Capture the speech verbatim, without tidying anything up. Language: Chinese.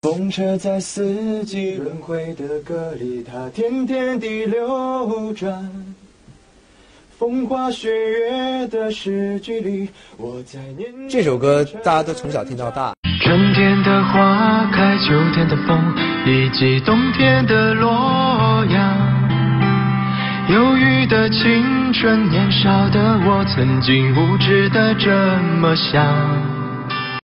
风车在四季轮回的歌里，它天天地流转。风花雪月的诗句里，我在念。 这首歌大家都从小听到大。 春天的花开，秋天的风，以及冬天的洛阳。忧郁的青春，年少的我，曾经无知的这么想。